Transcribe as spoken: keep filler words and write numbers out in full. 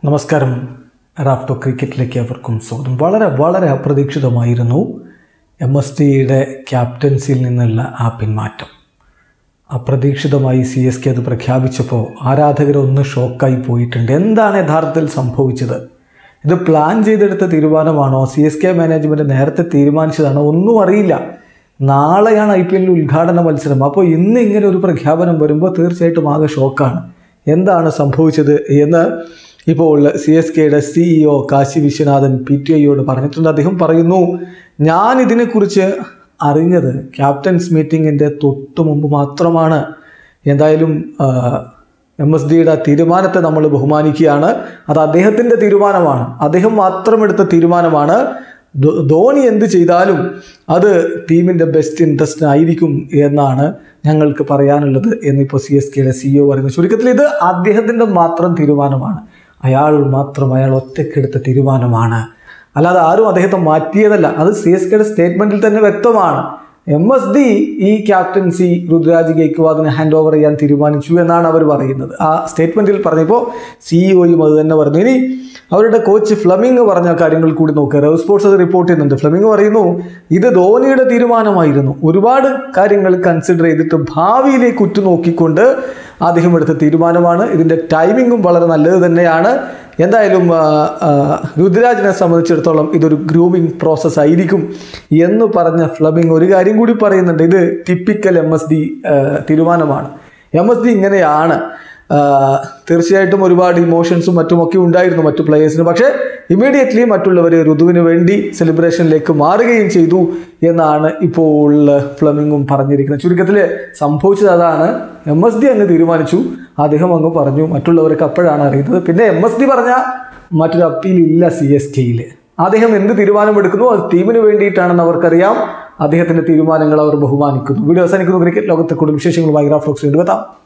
നമസ്കാരം. റാഫ്റ്റോ ക്രിക്കറ്റിലേക്ക് അവർക്കും സ്വാഗതം. വളരെ വളരെ അപ്രതീക്ഷിതമായിരുന്നു എം എസ് ഡിയുടെ ക്യാപ്റ്റൻസിയിൽ നിന്നുള്ള ആ പിന്മാറ്റം. അപ്രതീക്ഷിതമായി സി എസ് കെ അത് പ്രഖ്യാപിച്ചപ്പോൾ ആരാധകരൊന്ന് ഷോക്കായി പോയിട്ടുണ്ട്. എന്താണ് യഥാർത്ഥത്തിൽ സംഭവിച്ചത്? ഇത് പ്ലാൻ ചെയ്തെടുത്ത തീരുമാനമാണോ? സി എസ് കെ മാനേജ്മെൻറ്റ് നേരത്തെ തീരുമാനിച്ചതാണോ? ഒന്നും അറിയില്ല. നാളെയാണ് ഐ പി എല്ലിൽ ഉദ്ഘാടന മത്സരം. അപ്പോൾ ഇന്ന് ഇങ്ങനെ ഒരു പ്രഖ്യാപനം വരുമ്പോൾ തീർച്ചയായിട്ടും ആകെ ഷോക്കാണ്. എന്താണ് സംഭവിച്ചത് എന്ന് ഇപ്പോൾ സി എസ് കെയുടെ CEO Kashi Viswanathan P T ഐയോട് പറഞ്ഞിട്ടുണ്ട്. അദ്ദേഹം പറയുന്നു, ഞാൻ ഇതിനെക്കുറിച്ച് അറിഞ്ഞത് ക്യാപ്റ്റൻസ് മീറ്റിങ്ങിൻ്റെ തൊട്ട് മുമ്പ് മാത്രമാണ്. എന്തായാലും എം എസ് ഡിയുടെ തീരുമാനത്തെ നമ്മൾ ബഹുമാനിക്കുകയാണ്. അത് അദ്ദേഹത്തിൻ്റെ തീരുമാനമാണ്, അദ്ദേഹം മാത്രം എടുത്ത തീരുമാനമാണ്. ധോണി എന്ത് ചെയ്താലും അത് ടീമിൻ്റെ ബെസ്റ്റ് ഇൻട്രസ്റ്റ് ആയിരിക്കും എന്നാണ് ഞങ്ങൾക്ക് പറയാനുള്ളത് എന്നിപ്പോൾ സി എസ് കെയുടെ സിഇഒ പറയുന്നു. ചുരുക്കത്തിൽ ഇത് അദ്ദേഹത്തിൻ്റെ മാത്രം തീരുമാനമാണ്. അയാൾ മാത്രം അയാൾ ഒറ്റയ്ക്കെടുത്ത തീരുമാനമാണ്, അല്ലാതെ ആരും അദ്ദേഹത്തെ മാറ്റിയതല്ല. അത് സി എസ് കെയുടെ സ്റ്റേറ്റ്മെൻറ്റിൽ തന്നെ വ്യക്തമാണ്. എം എസ് ഡി ഈ ക്യാപ്റ്റൻസി ഋതുരാജ് ഗെയ്ക്വാദിന് ഹാൻഡ് ഓവർ ചെയ്യാൻ തീരുമാനിച്ചു എന്നാണ് അവർ പറയുന്നത്. ആ സ്റ്റേറ്റ്മെൻറ്റിൽ പറഞ്ഞപ്പോൾ സിഇഒയും അത് തന്നെ പറഞ്ഞു. ഇനി അവരുടെ കോച്ച് ഫ്ലെമിംഗ് പറഞ്ഞ കാര്യങ്ങൾ കൂടി നോക്കുക. റവ് സ്പോർട്സ് അത് റിപ്പോർട്ട് ചെയ്യുന്നുണ്ട്. ഫ്ലെമിംഗ് പറയുന്നു, ഇത് ധോണിയുടെ തീരുമാനമായിരുന്നു. ഒരുപാട് കാര്യങ്ങൾ കൺസിഡർ ചെയ്തിട്ട് ഭാവിയിലേക്ക് ഉറ്റുനോക്കിക്കൊണ്ട് അദ്ദേഹം എടുത്ത തീരുമാനമാണ്. ഇതിൻ്റെ ടൈമിങ്ങും വളരെ നല്ലത് തന്നെയാണ്. എന്തായാലും ഋതുരാജിനെ സംബന്ധിച്ചിടത്തോളം ഇതൊരു ഗ്രൂമിങ് പ്രോസസ്സ് ആയിരിക്കും എന്ന് പറഞ്ഞ ഫ്ലെമിംഗ് ഒരു കാര്യം കൂടി പറയുന്നുണ്ട്. ഇത് ടിപ്പിക്കൽ എം എസ് ഡി തീരുമാനമാണ്. എം എസ് ഡി ഇങ്ങനെയാണ്. തീർച്ചയായിട്ടും ഒരുപാട് ഇമോഷൻസും മറ്റുമൊക്കെ ഉണ്ടായിരുന്നു മറ്റു പ്ലെയേഴ്സിന്. പക്ഷേ ഇമ്മീഡിയറ്റ്ലി മറ്റുള്ളവർ ഋതുവിന് വേണ്ടി സെലിബ്രേഷനിലേക്ക് മാറുകയും ചെയ്തു എന്നാണ് ഇപ്പോൾ ഫ്ലെമിംഗും പറഞ്ഞിരിക്കുന്നത്. ചുരുക്കത്തിൽ സംഭവിച്ചത് അതാണ്. എം എസ് ഡി അങ്ങ് തീരുമാനിച്ചു, അദ്ദേഹം അങ്ങ് പറഞ്ഞു, മറ്റുള്ളവർക്ക് അപ്പോഴാണ് അറിയുന്നത്. പിന്നെ എം എസ് ഡി പറഞ്ഞ മറ്റൊരു അപ്പീലില്ല സി എസ് കെയിൽ. അദ്ദേഹം എന്ത് തീരുമാനമെടുക്കുന്നു അത് ടീമിന് വേണ്ടിയിട്ടാണെന്ന് അവർക്കറിയാം. അദ്ദേഹത്തിൻ്റെ തീരുമാനങ്ങൾ അവർ ബഹുമാനിക്കുന്നു. വീഡിയോ അവസാനിക്കുന്നു. ക്രിക്കറ്റ് ലോകത്തെ കൂടുതൽ വിശേഷങ്ങളുമായി റാഫ്റ്റോ വീണ്ടും എത്താം.